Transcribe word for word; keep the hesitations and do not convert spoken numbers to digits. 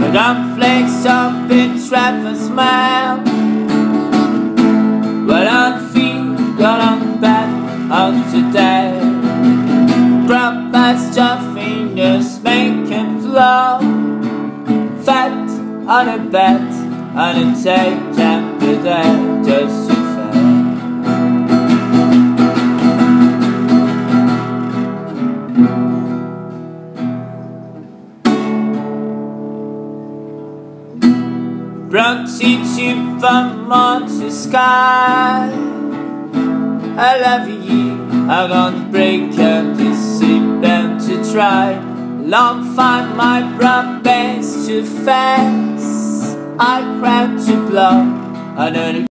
Don't flex up in traffic smile. Well, I'm feeling got on back on today. Grab past your fingers, make it flow. Fat on a bet, on a take time today, just to fail. Brought you from Monte Sky. I love you, I'm gonna break up to sleep and to try. Long find my broad base to fast. I crowd to blow. I know